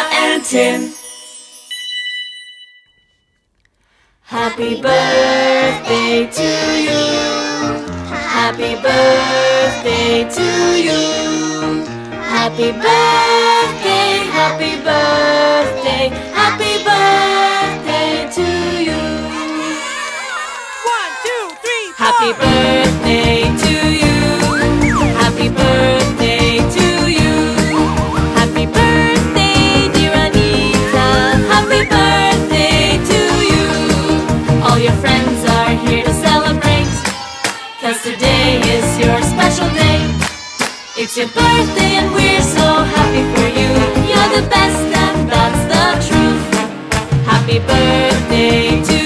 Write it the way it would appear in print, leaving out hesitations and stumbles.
and Tin. Happy birthday to you. Happy birthday to you. Happy birthday, happy birthday, happy birthday to you. 1, 2, 3, 4. Happy birthday to you. Happy birthday to you. Happy birthday, dear Anita. Happy birthday to you. All your friends are here to celebrate, 'cause today is your special day. It's your birthday and we're so happy for you. You're the best and that's the truth. Happy birthday to